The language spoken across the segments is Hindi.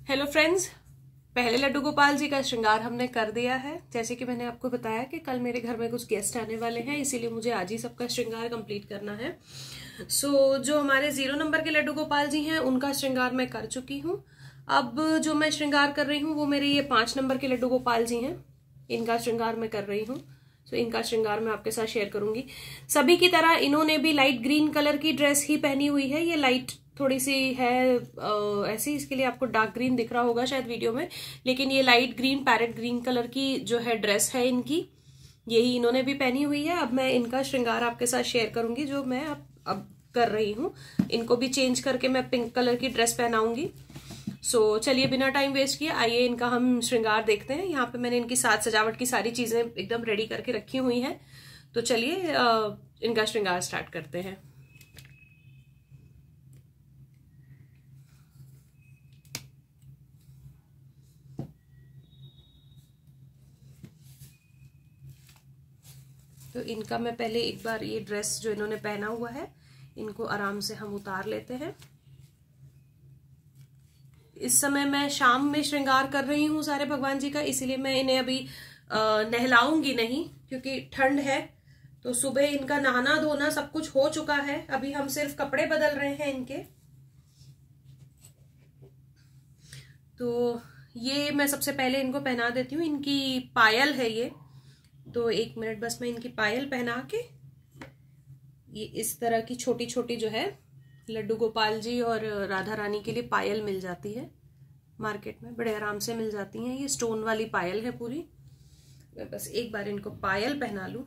हेलो फ्रेंड्स, पहले लड्डू गोपाल जी का श्रृंगार हमने कर दिया है। जैसे कि मैंने आपको बताया कि कल मेरे घर में कुछ गेस्ट आने वाले हैं, इसीलिए मुझे आज ही सबका श्रृंगार कंप्लीट करना है। जो हमारे 0 नंबर के लड्डू गोपाल जी हैं उनका श्रृंगार मैं कर चुकी हूँ। अब जो मैं श्रृंगार कर रही हूँ वो मेरे ये 5 नंबर के लड्डू गोपाल जी हैं, इनका श्रृंगार मैं कर रही हूँ। इनका श्रृंगार मैं आपके साथ शेयर करूंगी। सभी की तरह इन्होंने भी लाइट ग्रीन कलर की ड्रेस ही पहनी हुई है। ये लाइट थोड़ी सी है ऐसी, इसके लिए आपको डार्क ग्रीन दिख रहा होगा शायद वीडियो में, लेकिन ये light green parrot green colour की जो है ड्रेस है इनकी, यही इन्होंने भी पहनी हुई है। अब मैं इनका श्रृंगार आपके साथ शेयर करूंगी जो मैं अब कर रही हूँ। इनको भी चेंज करके मैं पिंक कलर की ड्रेस पहनाऊंगी। चलिए बिना टाइम वेस्ट किए आइए इनका हम श्रृंगार देखते हैं। यहाँ पे मैंने इनकी साज सजावट की सारी चीजें एकदम रेडी करके रखी हुई हैं। तो चलिए इनका श्रृंगार स्टार्ट करते हैं। तो इनका मैं पहले एक बार ये ड्रेस जो इन्होंने पहना हुआ है इनको आराम से हम उतार लेते हैं। इस समय मैं शाम में श्रृंगार कर रही हूँ सारे भगवान जी का, इसीलिए मैं इन्हें अभी नहलाऊंगी नहीं, क्योंकि ठंड है। तो सुबह इनका नहाना धोना सब कुछ हो चुका है, अभी हम सिर्फ कपड़े बदल रहे हैं इनके। तो ये मैं सबसे पहले इनको पहना देती हूँ। इनकी पायल है ये, तो 1 मिनट बस मैं इनकी पायल पहना के, ये इस तरह की छोटी छोटी जो है लड्डू गोपाल जी और राधा रानी के लिए पायल मिल जाती है मार्केट में, बड़े आराम से मिल जाती हैं। ये स्टोन वाली पायल है पूरी। मैं बस एक बार इनको पायल पहना लूं।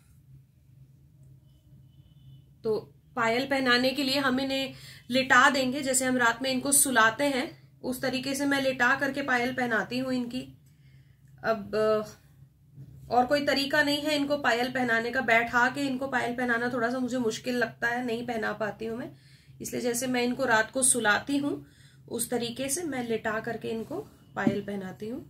तो पायल पहनाने के लिए हम इन्हें लिटा देंगे, जैसे हम रात में इनको सुलाते हैं उस तरीके से मैं लिटा करके पायल पहनाती हूँ इनकी। अब और कोई तरीका नहीं है इनको पायल पहनाने का। बैठा के इनको पायल पहनाना थोड़ा सा मुझे मुश्किल लगता है, नहीं पहना पाती हूँ मैं। इसलिए जैसे मैं इनको रात को सुलाती हूँ उस तरीके से मैं लिटा करके इनको पायल पहनाती हूँ।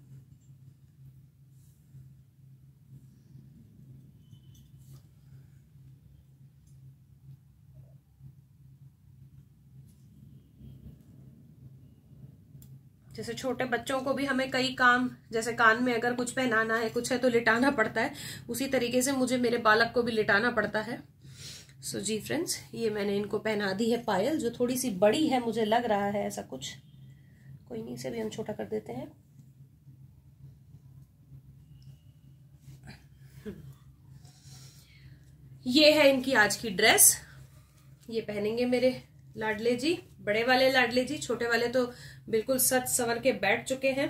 जैसे छोटे बच्चों को भी हमें कई काम, जैसे कान में अगर कुछ पहनाना है कुछ है तो लिटाना पड़ता है, उसी तरीके से मुझे मेरे बालक को भी लिटाना पड़ता है। जी फ्रेंड्स, ये मैंने इनको पहना दी है पायल, जो थोड़ी सी बड़ी है मुझे लग रहा है ऐसा कुछ। कोई नहीं, इसे भी हम छोटा कर देते हैं। ये है इनकी आज की ड्रेस। ये पहनेंगे मेरे लाडले जी, बड़े वाले लाडले जी। छोटे वाले तो बिल्कुल सच संवर के बैठ चुके हैं।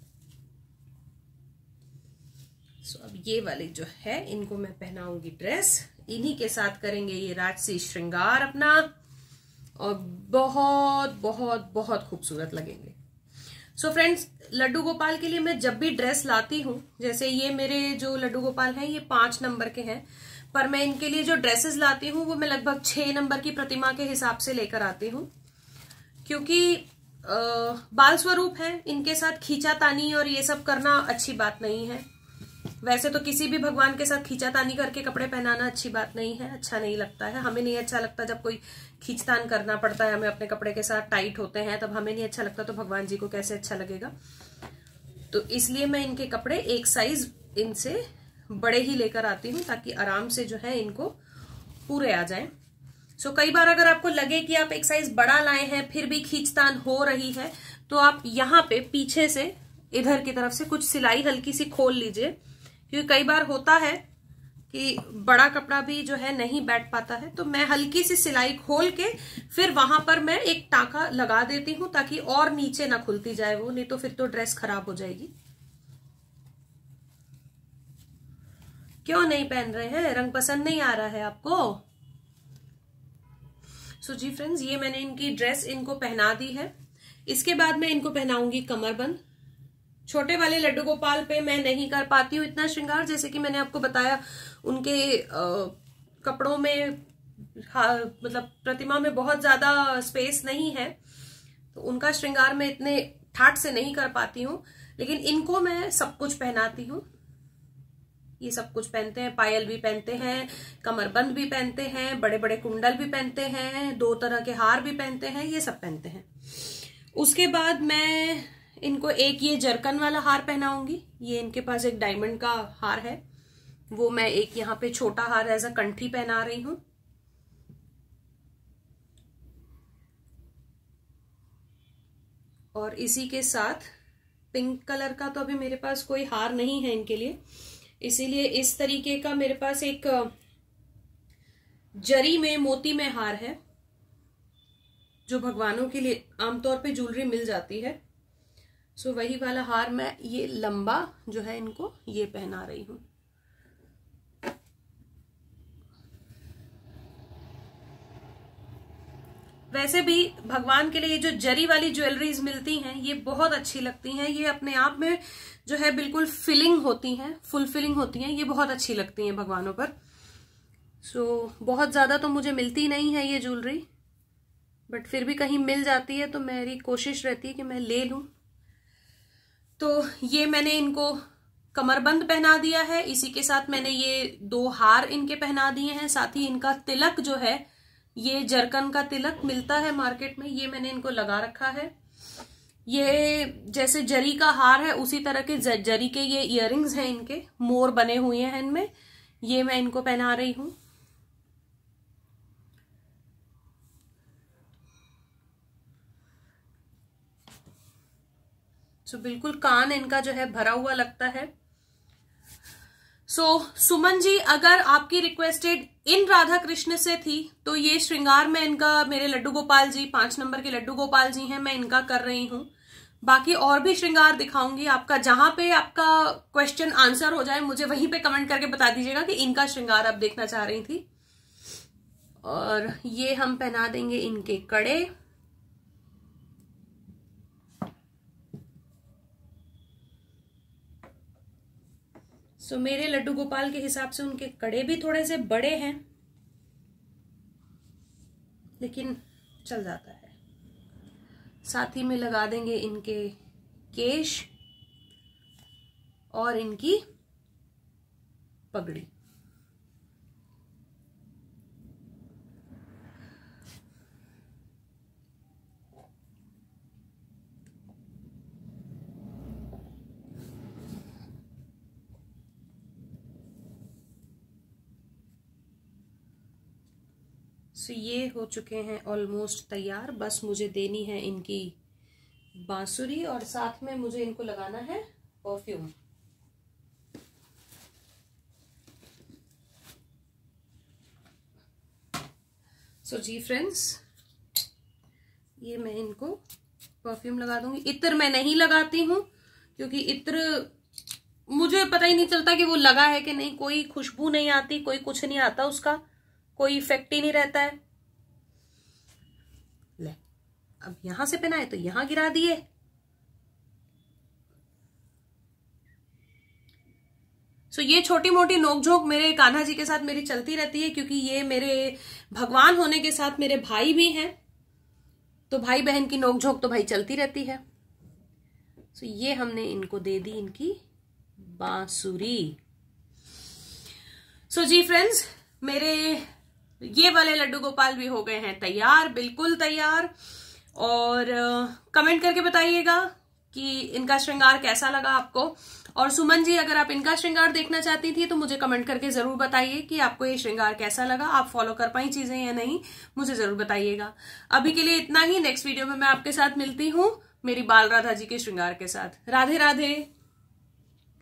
अब ये वाली जो है इनको मैं पहनाऊंगी ड्रेस। इन्हीं के साथ करेंगे ये राजसी श्रृंगार अपना, और बहुत बहुत बहुत खूबसूरत लगेंगे। फ्रेंड्स, लड्डू गोपाल के लिए मैं जब भी ड्रेस लाती हूँ, जैसे ये मेरे जो लड्डू गोपाल हैं ये 5 नंबर के हैं, पर मैं इनके लिए जो ड्रेसेस लाती हूँ वो मैं लगभग 6 नंबर की प्रतिमा के हिसाब से लेकर आती हूँ, क्योंकि बाल स्वरूप है, इनके साथ खींचातानी और ये सब करना अच्छी बात नहीं है। वैसे तो किसी भी भगवान के साथ खींचातानी करके कपड़े पहनाना अच्छी बात नहीं है, अच्छा नहीं लगता है। हमें नहीं अच्छा लगता जब कोई खींचतान करना पड़ता है, हमें अपने कपड़े के साथ टाइट होते हैं तब हमें नहीं अच्छा लगता, तो भगवान जी को कैसे अच्छा लगेगा। तो इसलिए मैं इनके कपड़े एक साइज इनसे बड़े ही लेकर आती हूँ, ताकि आराम से जो है इनको पूरे आ जाए। कई बार अगर आपको लगे कि आप एक साइज बड़ा लाए हैं फिर भी खींचतान हो रही है, तो आप यहाँ पे पीछे से इधर की तरफ से कुछ सिलाई हल्की सी खोल लीजिए, क्योंकि कई बार होता है कि बड़ा कपड़ा भी जो है नहीं बैठ पाता है। तो मैं हल्की सी सिलाई खोल के फिर वहां पर मैं एक टाका लगा देती हूँ, ताकि और नीचे ना खुलती जाए वो, नहीं तो फिर तो ड्रेस खराब हो जाएगी। क्यों नहीं पहन रहे हैं? रंग पसंद नहीं आ रहा है आपको? जी फ्रेंड्स, ये मैंने इनकी ड्रेस इनको पहना दी है। इसके बाद मैं इनको पहनाऊंगी कमरबंद। छोटे वाले लड्डू गोपाल पे मैं नहीं कर पाती हूँ इतना श्रृंगार, जैसे कि मैंने आपको बताया उनके कपड़ों में मतलब प्रतिमा में बहुत ज्यादा स्पेस नहीं है, तो उनका श्रृंगार मैं इतने ठाट से नहीं कर पाती हूँ। लेकिन इनको मैं सब कुछ पहनाती हूँ, ये सब कुछ पहनते हैं, पायल भी पहनते हैं, कमरबंद भी पहनते हैं, बड़े बड़े कुंडल भी पहनते हैं, 2 तरह के हार भी पहनते हैं, ये सब पहनते हैं। उसके बाद मैं इनको एक ये जरकन वाला हार पहनाऊंगी। ये इनके पास एक डायमंड का हार है, वो मैं एक यहाँ पे छोटा हार एज अ कंठी पहना रही हूं। और इसी के साथ पिंक कलर का तो अभी मेरे पास कोई हार नहीं है इनके लिए, इसीलिए इस तरीके का मेरे पास एक जरी में मोती में हार है, जो भगवानों के लिए आमतौर पे ज्वेलरी मिल जाती है। सो वही वाला हार मैं ये लंबा जो है इनको ये पहना रही हूं। वैसे भी भगवान के लिए जो जरी वाली ज्वेलरीज मिलती हैं ये बहुत अच्छी लगती हैं, ये अपने आप में जो है बिल्कुल फिलिंग होती हैं, फुलफिलिंग होती हैं, ये बहुत अच्छी लगती हैं भगवानों पर। सो बहुत ज्यादा तो मुझे मिलती नहीं है ये ज्वेलरी, बट फिर भी कहीं मिल जाती है तो मेरी कोशिश रहती है कि मैं ले लूं। तो ये मैंने इनको कमरबंद पहना दिया है, इसी के साथ मैंने ये 2 हार इनके पहना दिए हैं, साथ ही इनका तिलक जो है ये जरकन का तिलक मिलता है मार्केट में, ये मैंने इनको लगा रखा है। ये जैसे जरी का हार है उसी तरह के जरी के ये इयररिंग्स हैं, इनके मोर बने हुए हैं इनमें, ये मैं इनको पहना रही हूं। सो बिल्कुल कान इनका जो है भरा हुआ लगता है। सुमन जी, अगर आपकी रिक्वेस्टेड इन राधा कृष्ण से थी तो ये श्रृंगार में इनका मेरे लड्डू गोपाल जी 5 नंबर के लड्डू गोपाल जी हैं, मैं इनका कर रही हूं। बाकी और भी श्रृंगार दिखाऊंगी आपका, जहां पे आपका क्वेश्चन आंसर हो जाए मुझे वहीं पे कमेंट करके बता दीजिएगा कि इनका श्रृंगार आप देखना चाह रही थी। और ये हम पहना देंगे इनके कड़े। मेरे लड्डू गोपाल के हिसाब से उनके कड़े भी थोड़े से बड़े हैं, लेकिन चल जाता है। साथ ही में लगा देंगे इनके केश और इनकी पगड़ी। ये हो चुके हैं ऑलमोस्ट तैयार, बस मुझे देनी है इनकी बांसुरी और साथ में मुझे इनको लगाना है परफ्यूम। जी फ्रेंड्स, ये मैं इनको परफ्यूम लगा दूंगी। इत्र मैं नहीं लगाती हूँ क्योंकि इत्र मुझे पता ही नहीं चलता कि वो लगा है कि नहीं, कोई खुशबू नहीं आती, कोई कुछ नहीं आता, उसका कोई इफेक्ट ही नहीं रहता है। ले, अब यहां से पहना है तो यहां गिरा दिए। ये छोटी मोटी नोकझोंक मेरे कान्हा जी के साथ मेरी चलती रहती है, क्योंकि ये मेरे भगवान होने के साथ मेरे भाई भी हैं, तो भाई बहन की नोकझोंक तो भाई चलती रहती है। ये हमने इनको दे दी इनकी बांसुरी। जी फ्रेंड्स, मेरे ये वाले लड्डू गोपाल भी हो गए हैं तैयार, बिल्कुल तैयार। और कमेंट करके बताइएगा कि इनका श्रृंगार कैसा लगा आपको। और सुमन जी, अगर आप इनका श्रृंगार देखना चाहती थी तो मुझे कमेंट करके जरूर बताइए कि आपको ये श्रृंगार कैसा लगा, आप फॉलो कर पाई चीजें या नहीं, मुझे जरूर बताइएगा। अभी के लिए इतना ही, नेक्स्ट वीडियो में मैं आपके साथ मिलती हूँ मेरी बाल राधा जी के श्रृंगार के साथ। राधे राधे।